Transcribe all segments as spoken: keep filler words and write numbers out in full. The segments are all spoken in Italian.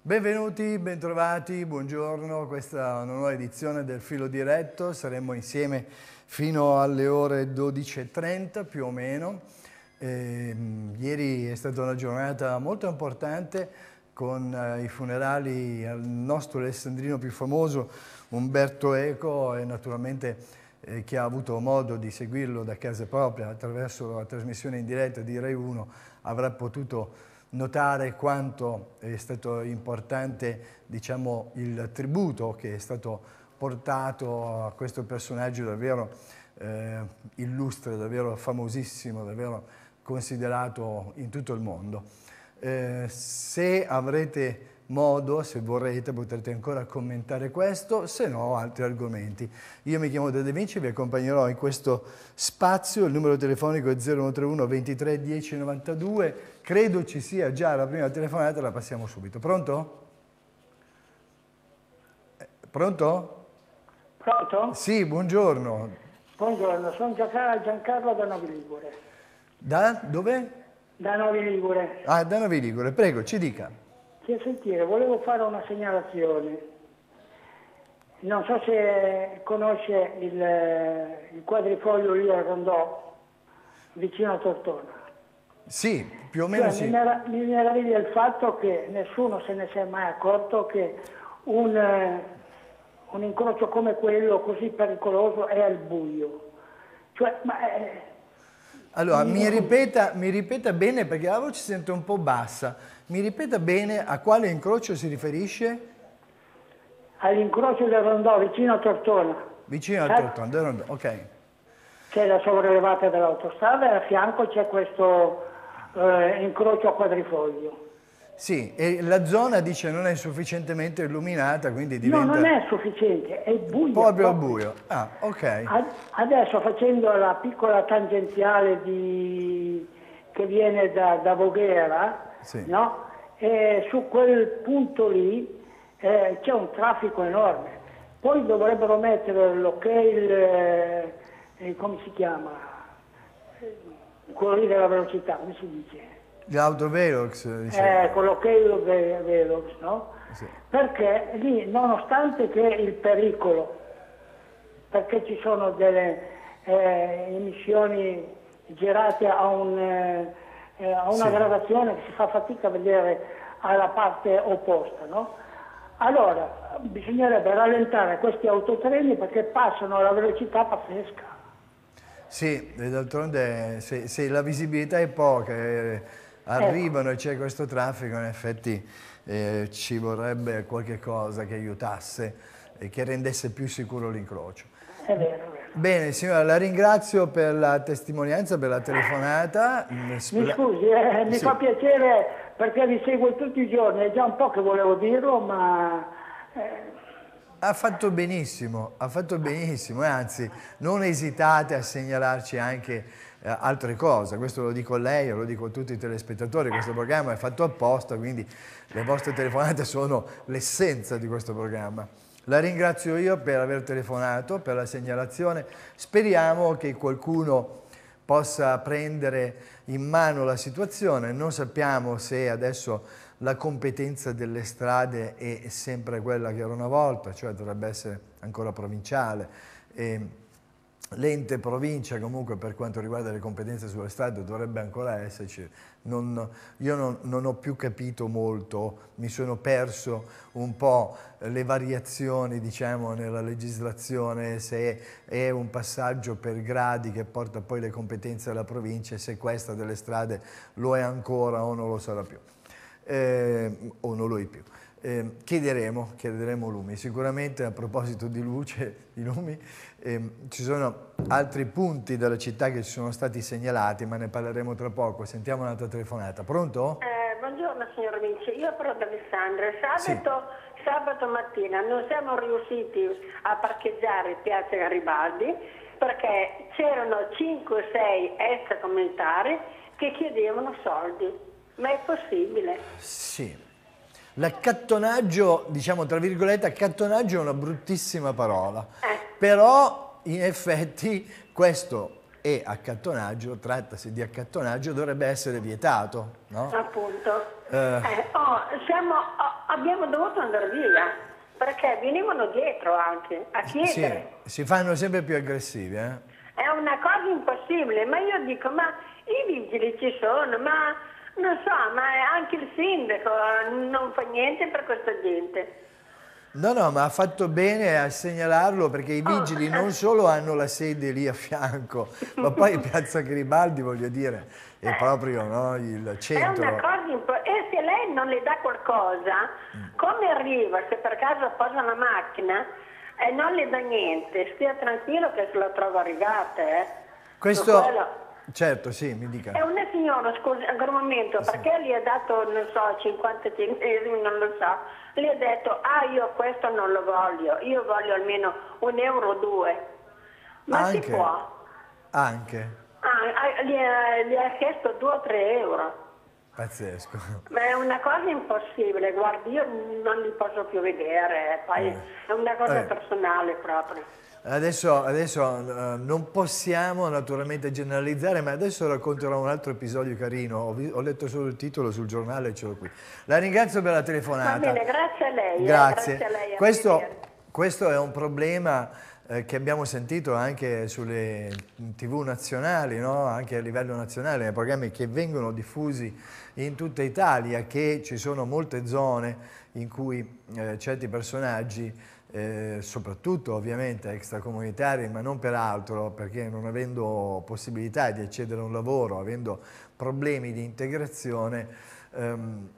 Benvenuti, bentrovati, buongiorno. Questa è una nuova edizione del Filo Diretto. Saremo insieme fino alle ore dodici e trenta più o meno. Eh, ieri è stata una giornata molto importante con eh, i funerali al nostro alessandrino più famoso, Umberto Eco, e naturalmente eh, chi ha avuto modo di seguirlo da casa propria attraverso la trasmissione in diretta di Rai uno avrà potuto notare quanto è stato importante, diciamo, il tributo che è stato portato a questo personaggio davvero eh, illustre, davvero famosissimo, davvero considerato in tutto il mondo. Eh, se avrete modo, se vorrete, potrete ancora commentare questo, se no altri argomenti. Io mi chiamo De De Vinci, vi accompagnerò in questo spazio, il numero telefonico è zero uno tre uno ventitré dieci novantadue, credo ci sia già la prima telefonata, la passiamo subito. Pronto? Eh, pronto? Pronto? Sì, buongiorno. Buongiorno, sono Giancarlo, Giancarlo da Novi Ligure. Da dove? Da Novi Ligure. Ah, da Novi Ligure, prego, ci dica. Sì, sentire, volevo fare una segnalazione. Non so se conosce il, il quadrifoglio lì a Rondò, vicino a Tortona. Sì, più o meno Cioè, sì. Mi, merav- mi meraviglia il fatto che nessuno se ne sia mai accorto che un, eh, un incrocio come quello, così pericoloso, è al buio. Cioè, ma è, Allora, mi ripeta, mi ripeta bene perché la voce si sente un po' bassa. Mi ripeta bene a quale incrocio si riferisce? all'incrocio del Rondò, vicino a Tortona. Vicino al Eh? Tortone, del Rondò, ok. C'è la sopraelevata dell'autostrada e a fianco c'è questo eh, incrocio a quadrifoglio. Sì, e la zona dice non è sufficientemente illuminata, quindi diventa No, non è sufficiente, è buio. proprio al proprio. buio. Ah, ok. Ad- Adesso facendo la piccola tangenziale di, che viene da, da Voghera, Sì. no? E su quel punto lì eh, c'è un traffico enorme. Poi dovrebbero mettere l'ok, il, eh, eh, come si chiama? Eh, Quello lì della velocità, come si dice? L'autovelox, dice. Eh, con l'ok ve- velox, no? Sì. Perché lì, nonostante che il pericolo, perché ci sono delle eh, emissioni girate a, un, eh, eh, a una Sì. gradazione che si fa fatica a vedere alla parte opposta, no? Allora, bisognerebbe rallentare questi autotreni perché passano alla velocità pazzesca. Sì, e d'altronde se, se la visibilità è poca, eh, arrivano e c'è questo traffico, in effetti eh, ci vorrebbe qualche cosa che aiutasse e che rendesse più sicuro l'incrocio. È vero, è vero. Bene, signora, la ringrazio per la testimonianza, per la telefonata. Mi scusi, eh, mi Sì. fa piacere perché vi seguo tutti i giorni, è già un po' che volevo dirlo, ma eh, Ha fatto benissimo, ha fatto benissimo, e anzi non esitate a segnalarci anche eh, altre cose, questo lo dico a lei, lo dico a tutti i telespettatori, questo programma è fatto apposta, quindi le vostre telefonate sono l'essenza di questo programma. La ringrazio io per aver telefonato, per la segnalazione, speriamo che qualcuno possa prendere in mano la situazione, non sappiamo se adesso la competenza delle strade è sempre quella che era una volta, cioè dovrebbe essere ancora provinciale. L'ente provincia comunque per quanto riguarda le competenze sulle strade dovrebbe ancora esserci. Non, io non, non ho più capito molto, mi sono perso un po' le variazioni, diciamo, nella legislazione, se è un passaggio per gradi che porta poi le competenze alla provincia e se questa delle strade lo è ancora o non lo sarà più. Eh, o non lo è più. Eh, chiederemo, chiederemo lumi. Sicuramente a proposito di luce, di lumi, eh, ci sono altri punti della città che ci sono stati segnalati, ma ne parleremo tra poco. Sentiamo un'altra telefonata. Pronto? Eh, buongiorno signor Vinci, io parlo da Alessandra. Sabato, sì. sabato mattina non siamo riusciti a parcheggiare in piazza Garibaldi perché c'erano cinque sei extracomunitari che chiedevano soldi. Ma è possibile? Sì. L'accattonaggio, diciamo tra virgolette, accattonaggio è una bruttissima parola, Eh. però in effetti questo è accattonaggio, trattasi di accattonaggio, dovrebbe essere vietato, no? Appunto. Eh. Eh, oh, siamo, oh, abbiamo dovuto andare via, perché venivano dietro anche a chiedere. Sì, si fanno sempre più aggressivi, eh? È una cosa impossibile, ma io dico, ma i vigili ci sono, ma non so, ma anche il sindaco non fa niente per questa gente. No, no, ma ha fatto bene a segnalarlo, perché i vigili non solo hanno la sede lì a fianco, ma poi Piazza Garibaldi, voglio dire, è proprio, no, il centro. È una cosa importante. E se lei non le dà qualcosa, come arriva, se per caso posa una macchina e non le dà niente, stia tranquillo che se la trova arrivata, eh. Questo, quello... certo, sì, mi dica. È una signora, scusi, ancora un momento, sì. Perché gli ha dato, non so, cinquanta centesimi, non lo so, gli ha detto, ah, io questo non lo voglio, io voglio almeno un euro o due. Ma anche, si può? Anche? Ah, gli, ha, gli ha chiesto due o tre euro. Pazzesco. Ma è una cosa impossibile, guardi, io non li posso più vedere, poi eh. è una cosa eh. personale proprio. Adesso, adesso uh, non possiamo naturalmente generalizzare, ma adesso racconterò un altro episodio carino. Ho, ho letto solo il titolo sul giornale e ce l'ho qui. La ringrazio per la telefonata. Va bene, grazie a lei. Grazie. Eh, grazie a lei, questo, questo è un problema eh, che abbiamo sentito anche sulle tivù nazionali, no? Anche a livello nazionale, nei programmi che vengono diffusi in tutta Italia, che ci sono molte zone in cui eh, certi personaggi Eh, soprattutto ovviamente extracomunitari, ma non per altro, perché non avendo possibilità di accedere a un lavoro, avendo problemi di integrazione, ehm,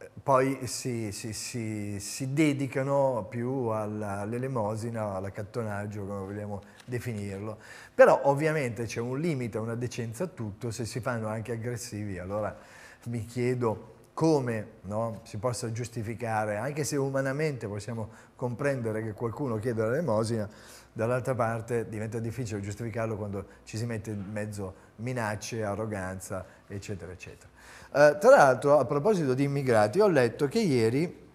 poi si, si, si, si dedicano più all'elemosina, all'accattonaggio, come vogliamo definirlo. Però ovviamente c'è un limite, una decenza a tutto. Se si fanno anche aggressivi, allora mi chiedo come, no, si possa giustificare, anche se umanamente possiamo comprendere che qualcuno chieda l'elemosina, dall'altra parte diventa difficile giustificarlo quando ci si mette in mezzo minacce, arroganza, eccetera, eccetera. Eh, tra l'altro, a proposito di immigrati, ho letto che ieri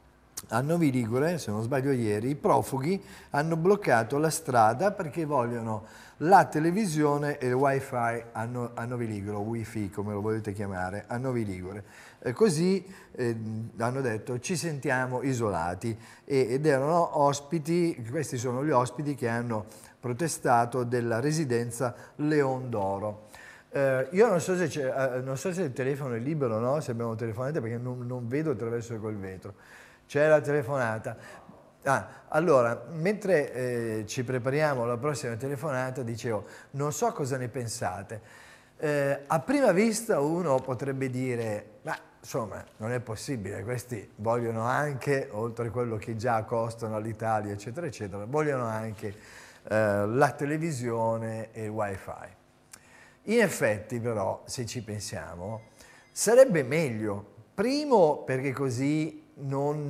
a Novi Ligure, se non sbaglio ieri, i profughi hanno bloccato la strada perché vogliono la televisione e il wifi a, no, a Novi Ligure, o wifi come lo volete chiamare, a Novi Ligure. E così eh, hanno detto ci sentiamo isolati e, ed erano ospiti, questi sono gli ospiti che hanno protestato della residenza Leon d'Oro. Eh, io non so, se eh, non so se il telefono è libero o no, se abbiamo telefonate, perché non, non vedo attraverso quel vetro. C'è la telefonata. Ah, allora, mentre eh, ci prepariamo alla prossima telefonata, dicevo, non so cosa ne pensate. Eh, a prima vista uno potrebbe dire, ma insomma, non è possibile, questi vogliono anche, oltre a quello che già costano all'Italia, eccetera, eccetera, vogliono anche eh, la televisione e il wifi. In effetti, però, se ci pensiamo, sarebbe meglio. Primo, perché così non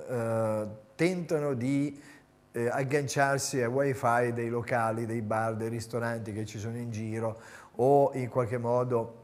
eh, tentano di eh, agganciarsi ai wifi dei locali, dei bar, dei ristoranti che ci sono in giro, o in qualche modo,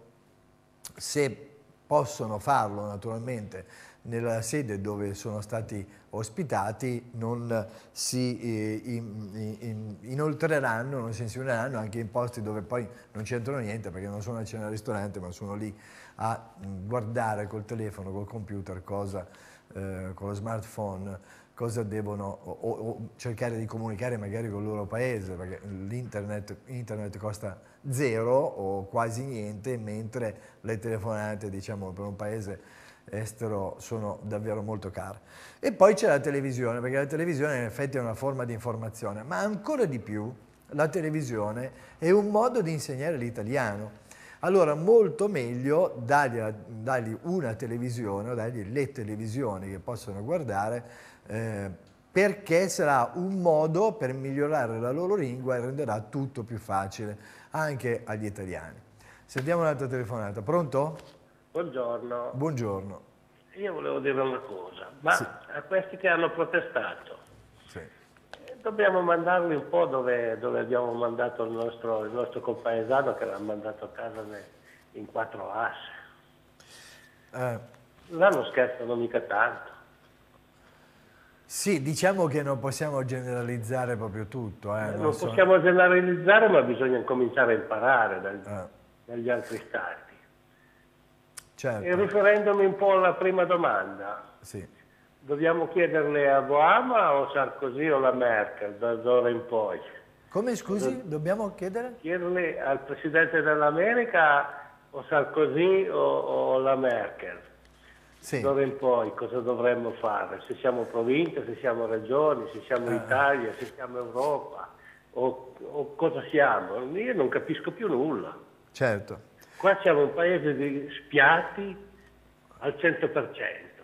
se possono farlo naturalmente nella sede dove sono stati ospitati, non si eh, in, in, inoltreranno, non si insinueranno anche in posti dove poi non c'entrano niente, perché non sono a cena al ristorante, ma sono lì a guardare col telefono, col computer, cosa, eh, con lo smartphone, cosa devono, o, o cercare di comunicare magari con il loro paese, perché l'internet internet costa zero o quasi niente, mentre le telefonate, diciamo, per un paese estero sono davvero molto care. E poi c'è la televisione, perché la televisione in effetti è una forma di informazione, ma ancora di più la televisione è un modo di insegnare l'italiano. Allora molto meglio dargli, dargli una televisione o dargli le televisioni che possono guardare, eh, perché sarà un modo per migliorare la loro lingua e renderà tutto più facile anche agli italiani. Sentiamo un'altra telefonata. Pronto? Buongiorno. Buongiorno. Io volevo dire una cosa, ma sì. A questi che hanno protestato, sì. Dobbiamo mandarli un po' dove, dove abbiamo mandato il nostro, il nostro compaesano, che l'ha mandato a casa in quattro asse. Eh. Là non scherzano mica tanto. Sì, diciamo che non possiamo generalizzare proprio tutto. Eh, non non so. possiamo generalizzare, ma bisogna cominciare a imparare dagli, eh. dagli altri stati. Certo. E riferendomi un po' alla prima domanda, sì. Dobbiamo chiederle a Obama o Sarkozy o la Merkel da d'ora in poi? Come, scusi? Dobbiamo chiedere? Chiederle al Presidente dell'America o Sarkozy o, o la Merkel? Sì. D'ora in poi cosa dovremmo fare? Se siamo province, se siamo regioni, se siamo Ah. Italia, se siamo Europa o, o cosa siamo? Io non capisco più nulla. Certo. Qua siamo un paese di spiati al cento per cento.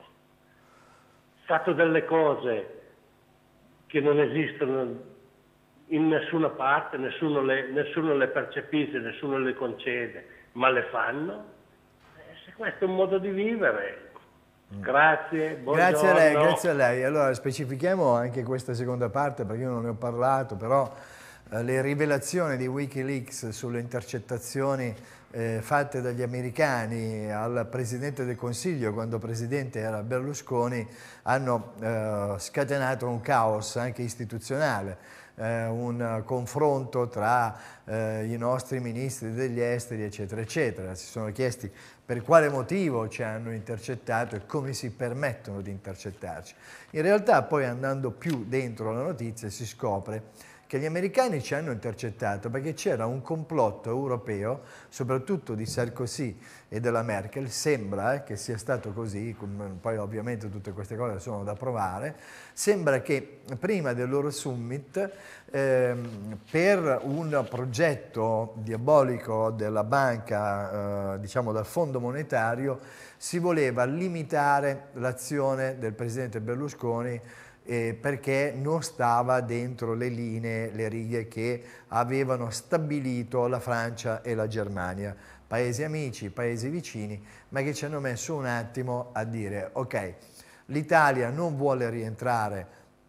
Fatto delle cose che non esistono in nessuna parte, nessuno le, nessuno le percepisce, nessuno le concede, ma le fanno. Eh, se questo è un modo di vivere. Grazie, buongiorno. Grazie a lei, grazie a lei. Allora specifichiamo anche questa seconda parte perché io non ne ho parlato, però eh, le rivelazioni di Wikileaks sulle intercettazioni eh, fatte dagli americani al Presidente del Consiglio, quando Presidente era Berlusconi, hanno eh, scatenato un caos anche istituzionale. Eh, un confronto tra eh, i nostri ministri degli esteri, eccetera, eccetera. Si sono chiesti per quale motivo ci hanno intercettato e come si permettono di intercettarci. In realtà poi andando più dentro la notizia si scopre che gli americani ci hanno intercettato perché c'era un complotto europeo, soprattutto di Sarkozy e della Merkel, sembra eh, che sia stato così, poi ovviamente tutte queste cose sono da provare, sembra che prima del loro summit eh, per un progetto diabolico della banca, eh, diciamo dal Fondo Monetario, si voleva limitare l'azione del presidente Berlusconi Eh, perché non stava dentro le linee, le righe che avevano stabilito la Francia e la Germania, paesi amici, paesi vicini, ma che ci hanno messo un attimo a dire ok, l'Italia non vuole rientrare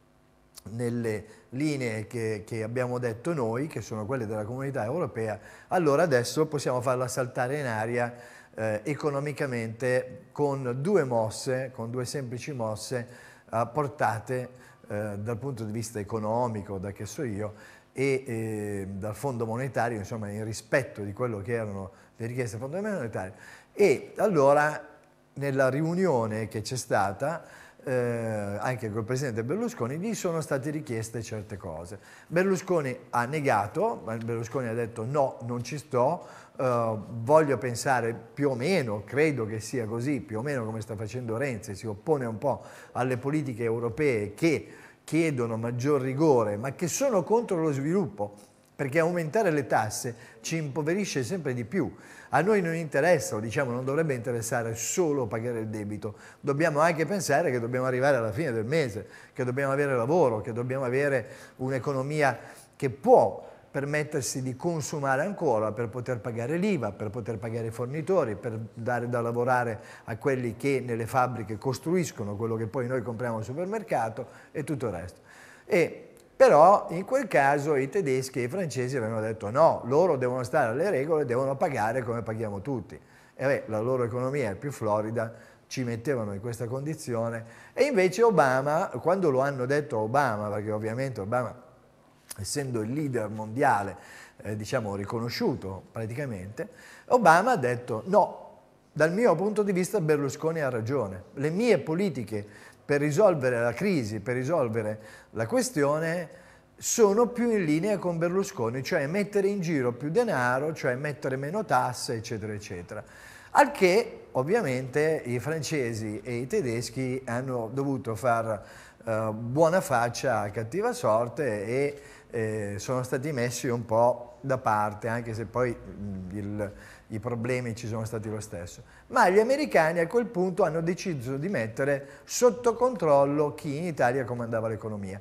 nelle linee che, che abbiamo detto noi, che sono quelle della Comunità Europea, allora adesso possiamo farla saltare in aria eh, economicamente con due mosse, con due semplici mosse, portate eh, dal punto di vista economico, da che so io, e eh, dal Fondo Monetario, insomma, in rispetto di quello che erano le richieste del Fondo Monetario. E allora, nella riunione che c'è stata, eh, anche col Presidente Berlusconi, gli sono state richieste certe cose. Berlusconi ha negato, Berlusconi ha detto no, non ci sto, Uh, voglio pensare più o meno, credo che sia così, più o meno come sta facendo Renzi, si oppone un po' alle politiche europee che chiedono maggior rigore, ma che sono contro lo sviluppo, perché aumentare le tasse ci impoverisce sempre di più. A noi non interessa, o diciamo non dovrebbe interessare solo pagare il debito, dobbiamo anche pensare che dobbiamo arrivare alla fine del mese, che dobbiamo avere lavoro, che dobbiamo avere un'economia che può permettersi di consumare ancora per poter pagare l'I V A, per poter pagare i fornitori, per dare da lavorare a quelli che nelle fabbriche costruiscono quello che poi noi compriamo al supermercato e tutto il resto. E però in quel caso i tedeschi e i francesi avevano detto no, loro devono stare alle regole, devono pagare come paghiamo tutti. E beh, la loro economia è più florida, ci mettevano in questa condizione. E invece Obama, quando lo hanno detto a Obama, perché ovviamente Obama, essendo il leader mondiale, eh, diciamo riconosciuto praticamente, Obama ha detto no, dal mio punto di vista Berlusconi ha ragione, le mie politiche per risolvere la crisi, per risolvere la questione sono più in linea con Berlusconi, cioè mettere in giro più denaro, cioè mettere meno tasse, eccetera, eccetera. Al che ovviamente i francesi e i tedeschi hanno dovuto far eh, buona faccia a cattiva sorte e Eh, sono stati messi un po' da parte, anche se poi mh, il, i problemi ci sono stati lo stesso. Ma gli americani a quel punto hanno deciso di mettere sotto controllo chi in Italia comandava l'economia.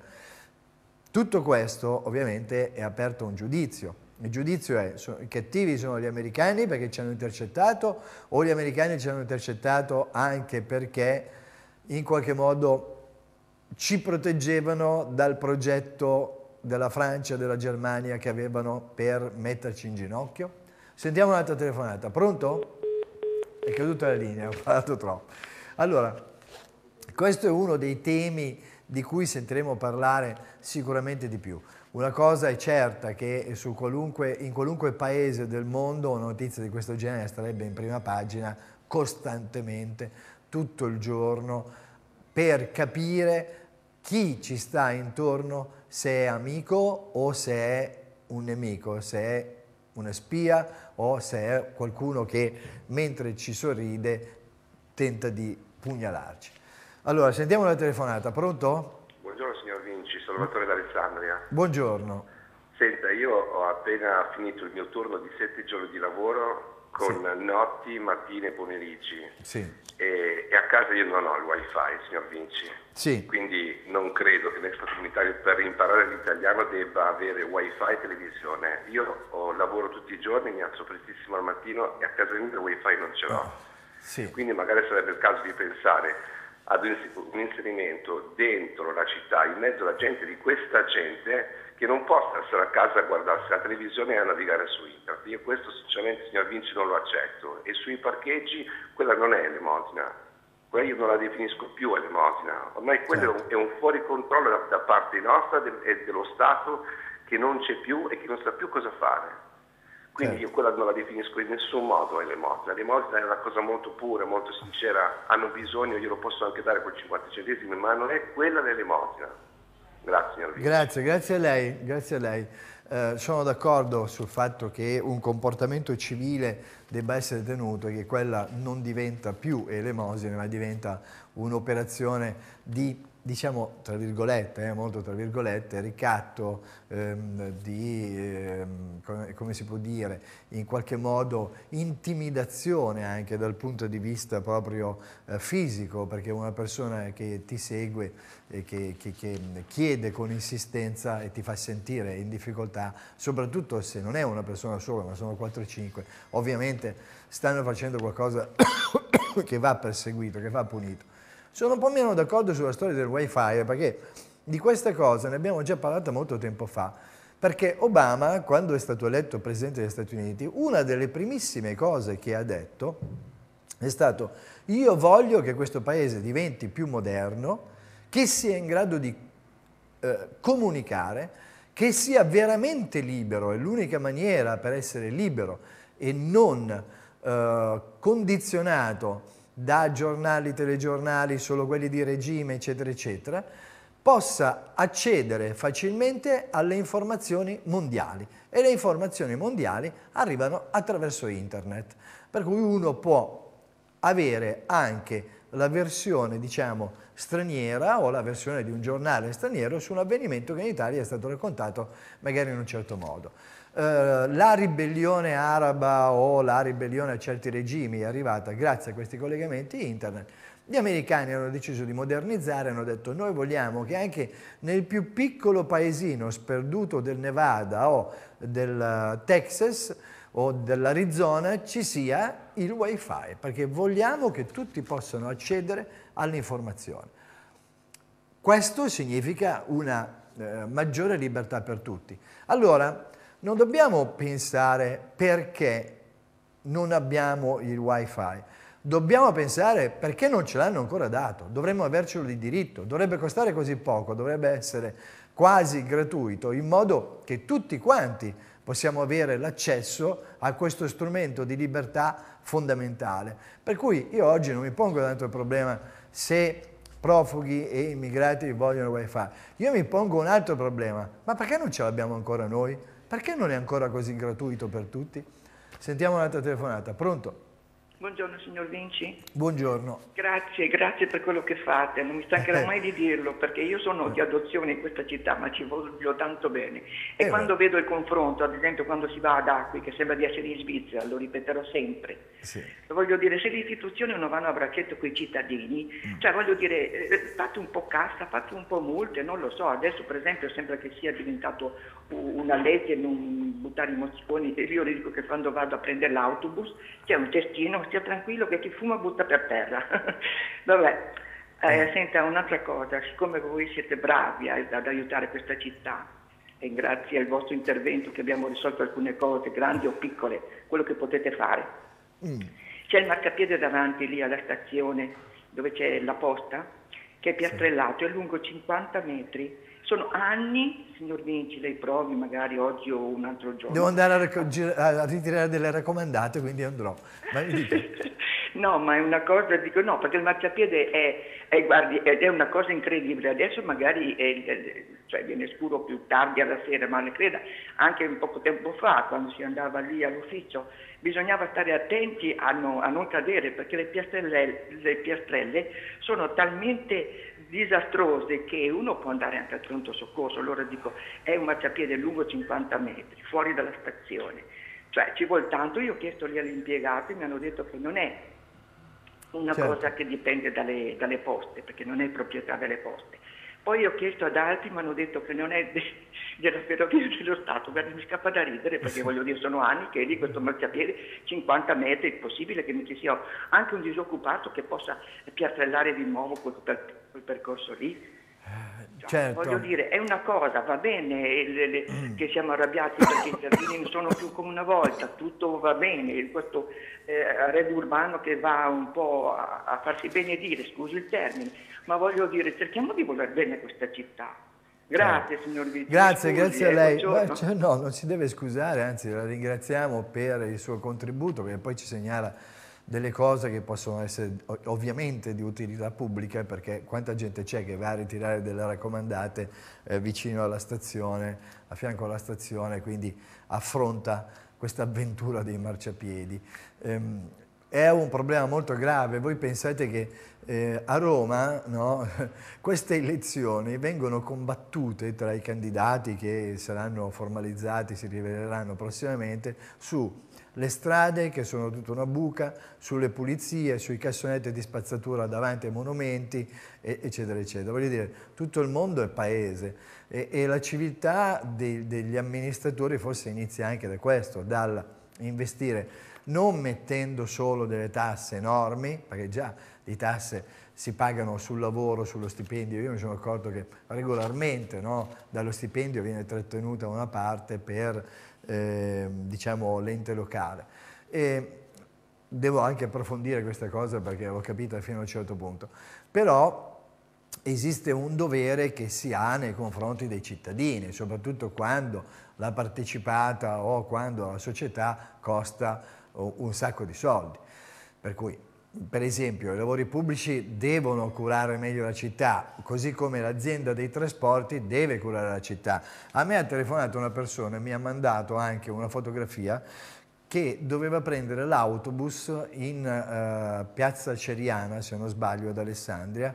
Tutto questo ovviamente è aperto a un giudizio. Il giudizio è, sono, i cattivi sono gli americani perché ci hanno intercettato, o gli americani ci hanno intercettato anche perché in qualche modo ci proteggevano dal progetto della Francia e della Germania che avevano per metterci in ginocchio. Sentiamo un'altra telefonata. Pronto? È caduta la linea, ho parlato troppo. Allora, questo è uno dei temi di cui sentiremo parlare sicuramente di più. Una cosa è certa, che su qualunque, in qualunque paese del mondo una notizia di questo genere starebbe in prima pagina costantemente, tutto il giorno, per capire chi ci sta intorno, se è amico o se è un nemico, se è una spia o se è qualcuno che mentre ci sorride tenta di pugnalarci. Allora, sentiamo la telefonata. Pronto? Buongiorno signor Vinci, Salvatore d'Alessandria. Buongiorno. Senta, io ho appena finito il mio turno di sette giorni di lavoro con sì. notti, mattine e pomeriggi. Sì. E, e a casa io non ho il wifi, signor Vinci. Sì. Quindi non credo che l'extracomunitario per imparare l'italiano debba avere wifi e televisione. Io ho, lavoro tutti i giorni, mi alzo prestissimo al mattino e a casa mia il wifi non ce l'ho. Oh. Sì. Quindi magari sarebbe il caso di pensare ad un inserimento dentro la città, in mezzo alla gente, di questa gente che non possa essere a casa a guardarsi la televisione e a navigare su internet. Io questo sinceramente, signor Vinci, non lo accetto. E sui parcheggi quella non è elemosina, quella io non la definisco più elemosina. Ormai quello certo. è un fuori controllo da, da parte nostra de, e dello Stato che non c'è più e che non sa più cosa fare. Quindi certo. io quella non la definisco in nessun modo elemosina. L'elemosina è una cosa molto pura, molto sincera, hanno bisogno, io lo posso anche dare con cinquanta centesimi, ma non è quella l'elemosina. Grazie, signor Vinci. Grazie, grazie a lei, grazie a lei. Eh, sono d'accordo sul fatto che un comportamento civile debba essere tenuto e che quella non diventa più elemosina, ma diventa un'operazione di, diciamo, tra virgolette, eh, molto tra virgolette, ricatto, ehm, di, ehm, come, come si può dire, in qualche modo intimidazione anche dal punto di vista proprio eh, fisico, perché una persona che ti segue e che, che, che chiede con insistenza e ti fa sentire in difficoltà, soprattutto se non è una persona sola, ma sono quattro o cinque, ovviamente stanno facendo qualcosa che va perseguito, che va punito. Sono un po' meno d'accordo sulla storia del wifi, perché di questa cosa ne abbiamo già parlato molto tempo fa, perché Obama, quando è stato eletto Presidente degli Stati Uniti, una delle primissime cose che ha detto è stato: io voglio che questo paese diventi più moderno, che sia in grado di eh, comunicare, che sia veramente libero, è l'unica maniera per essere libero e non eh, condizionato da giornali, telegiornali, solo quelli di regime, eccetera, eccetera, possa accedere facilmente alle informazioni mondiali. E le informazioni mondiali arrivano attraverso internet, per cui uno può avere anche la versione, diciamo, straniera o la versione di un giornale straniero su un avvenimento che in Italia è stato raccontato magari in un certo modo. Uh, la ribellione araba o la ribellione a certi regimi è arrivata grazie a questi collegamenti internet. Gli americani hanno deciso di modernizzare, hanno detto: noi vogliamo che anche nel più piccolo paesino sperduto del Nevada o del Texas o dell'Arizona ci sia il wifi, perché vogliamo che tutti possano accedere all'informazione. Questo significa una eh, maggiore libertà per tutti. Allora, non dobbiamo pensare perché non abbiamo il wifi, dobbiamo pensare perché non ce l'hanno ancora dato, dovremmo avercelo di diritto, dovrebbe costare così poco, dovrebbe essere quasi gratuito, in modo che tutti quanti possiamo avere l'accesso a questo strumento di libertà fondamentale. Per cui io oggi non mi pongo tanto il problema se profughi e immigrati vogliono il wifi, io mi pongo un altro problema: ma perché non ce l'abbiamo ancora noi? Perché non è ancora così gratuito per tutti? Sentiamo un'altra telefonata. Pronto? Buongiorno signor Vinci. Buongiorno. Grazie, grazie per quello che fate, non mi stancherò mai di dirlo, perché io sono di adozione in questa città, ma ci voglio tanto bene. E eh quando beh. vedo il confronto, ad esempio quando si va ad Acqui, che sembra di essere in Svizzera, lo ripeterò sempre. Sì. Voglio dire, se le istituzioni non vanno a braccetto con i cittadini, mm. cioè voglio dire, eh, fate un po' cassa, fate un po' multe, non lo so. Adesso per esempio sembra che sia diventato una legge non buttare i mozziconi. Io le dico che quando vado a prendere l'autobus c'è un cestino, stia tranquillo che chi fuma butta per terra. Vabbè, eh, senta, un'altra cosa, siccome voi siete bravi ad, ad aiutare questa città, e grazie al vostro intervento che abbiamo risolto alcune cose, grandi o piccole, quello che potete fare. Mm. C'è il marcapiede davanti lì alla stazione dove c'è la posta, che è piastrellato, sì. È lungo cinquanta metri. Sono anni, signor Vinci, lei provi magari oggi o un altro giorno. Devo andare a, a ritirare delle raccomandate, quindi andrò. Ma mi dica. No, ma è una cosa, dico no, perché il marciapiede è, è, guardi, è una cosa incredibile. Adesso magari è, è, cioè viene scuro più tardi alla sera, ma ne creda, anche un poco tempo fa, quando si andava lì all'ufficio, bisognava stare attenti a, no, a non cadere, perché le piastrelle, le piastrelle sono talmente disastrose che uno può andare anche al pronto soccorso. Allora dico, è un marciapiede lungo cinquanta metri, fuori dalla stazione. Cioè ci vuole tanto. Io ho chiesto lì agli impiegati, mi hanno detto che non è una certo. cosa che dipende dalle, dalle poste, perché non è proprietà delle poste. Poi ho chiesto ad altri, mi hanno detto che non è de, della Ferrovia dello Stato. Guarda, mi scappa da ridere, perché voglio dire, sono anni che lì questo marciapiede cinquanta metri, è possibile che non ci sia anche un disoccupato che possa piastrellare di nuovo quel, quel percorso lì. Certo. Voglio dire, è una cosa, va bene le, le, mm. che siamo arrabbiati perché i giardini non sono più come una volta, tutto va bene, questo eh, arredo urbano che va un po' a, a farsi benedire, scusi il termine, ma voglio dire, cerchiamo di voler bene a questa città. Grazie eh. signor Vitti. Grazie, scusi, grazie eh, a lei. Beh, cioè, no, non si deve scusare, anzi la ringraziamo per il suo contributo, perché poi ci segnala delle cose che possono essere ovviamente di utilità pubblica, perché quanta gente c'è che va a ritirare delle raccomandate eh, vicino alla stazione, a fianco alla stazione, quindi affronta questa avventura dei marciapiedi. Ehm, è un problema molto grave. Voi pensate che eh, a Roma, no, queste elezioni vengono combattute tra i candidati che saranno formalizzati, si riveleranno prossimamente, su le strade che sono tutta una buca, sulle pulizie, sui cassonetti di spazzatura davanti ai monumenti, eccetera, eccetera. Voglio dire, tutto il mondo è paese e, e la civiltà dei, degli amministratori forse inizia anche da questo, dal investire, non mettendo solo delle tasse enormi, perché già di tasse si pagano sul lavoro, sullo stipendio. Io mi sono accorto che regolarmente, no, dallo stipendio viene trattenuta una parte per Eh, diciamo l'ente locale, e devo anche approfondire questa cosa perché l'ho capita fino a un certo punto, però esiste un dovere che si ha nei confronti dei cittadini, soprattutto quando la partecipata o quando la società costa un sacco di soldi, per cui per esempio i lavori pubblici devono curare meglio la città, così come l'azienda dei trasporti deve curare la città. A me ha telefonato una persona e mi ha mandato anche una fotografia che doveva prendere l'autobus in uh, piazza Ceriana, se non sbaglio, ad Alessandria,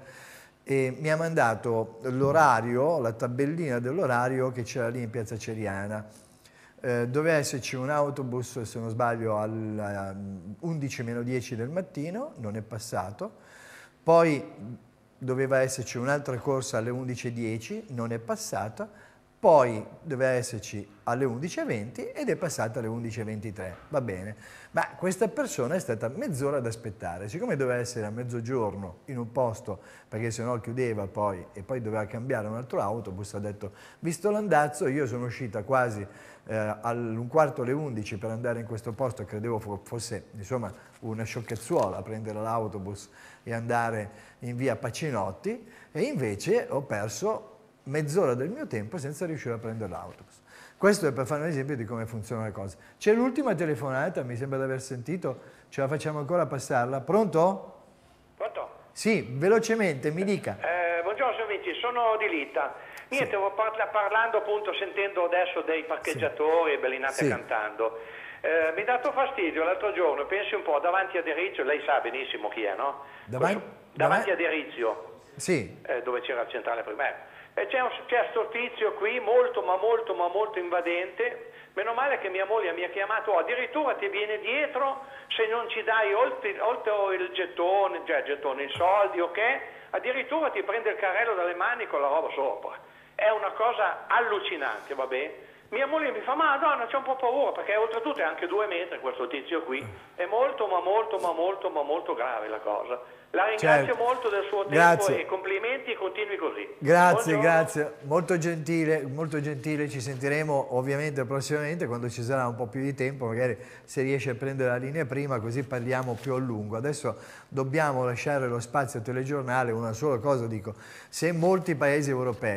e mi ha mandato l'orario, la tabellina dell'orario che c'era lì in piazza Ceriana. Eh, doveva esserci un autobus, se non sbaglio, alle undici meno dieci del mattino, non è passato. Poi doveva esserci un'altra corsa alle undici e dieci, non è passata. Poi doveva esserci alle undici e venti ed è passata alle undici e ventitré, va bene. Ma questa persona è stata mezz'ora ad aspettare. Siccome doveva essere a mezzogiorno in un posto, perché sennò chiudeva poi, e poi doveva cambiare un altro autobus, ha detto, visto l'andazzo, io sono uscita quasi eh, un quarto alle undici per andare in questo posto, credevo fosse insomma una sciocchezzuola prendere l'autobus e andare in via Pacinotti, e invece ho perso mezz'ora del mio tempo senza riuscire a prendere l'autobus. Questo è per fare un esempio di come funzionano le cose. C'è l'ultima telefonata, mi sembra di aver sentito, ce la facciamo ancora passarla. Pronto? Pronto? Sì, velocemente, mi dica. Eh, buongiorno signor Vinci, sono di Lita. Niente, sì. parla, parlando appunto, sentendo adesso dei parcheggiatori e sì. Bellinate sì. cantando. Eh, mi ha dato fastidio l'altro giorno, pensi un po', davanti a Derizio, lei sa benissimo chi è, no? Davan Questo, davanti a Derizio, sì. eh, dove c'era il centrale primario. E c'è questo tizio qui molto ma molto ma molto invadente. Meno male che mia moglie mi ha chiamato, oh, addirittura ti viene dietro se non ci dai oltre, oltre il gettone, cioè il gettone, i soldi, ok? Addirittura ti prende il carrello dalle mani con la roba sopra. È una cosa allucinante, va bene? Mia moglie mi fa, ma Madonna, c'è un po' paura, perché oltretutto è anche due metri questo tizio qui. È molto ma molto ma molto ma molto grave la cosa. La ringrazio certo. molto del suo tempo grazie. E complimenti e continui così. Grazie, Buongiorno. grazie, molto gentile, molto gentile, ci sentiremo ovviamente prossimamente quando ci sarà un po' più di tempo, magari se riesce a prendere la linea prima, così parliamo più a lungo. Adesso dobbiamo lasciare lo spazio al telegiornale, una sola cosa dico, se molti paesi europei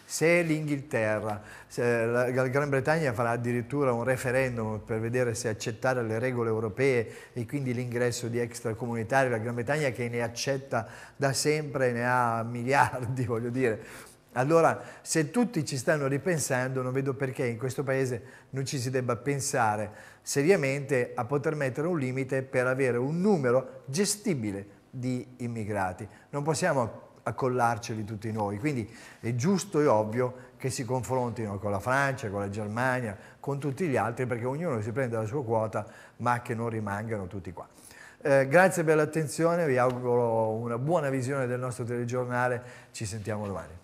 Se l'Inghilterra, se la Gran Bretagna farà addirittura un referendum per vedere se accettare le regole europee e quindi l'ingresso di extracomunitari, la Gran Bretagna che ne accetta da sempre, ne ha miliardi, voglio dire. Allora, se tutti ci stanno ripensando, non vedo perché in questo paese non ci si debba pensare seriamente a poter mettere un limite per avere un numero gestibile di immigrati. Non possiamo accollarceli tutti noi, quindi è giusto e ovvio che si confrontino con la Francia, con la Germania, con tutti gli altri, perché ognuno si prende la sua quota, ma che non rimangano tutti qua. Eh, grazie per l'attenzione, vi auguro una buona visione del nostro telegiornale, ci sentiamo domani.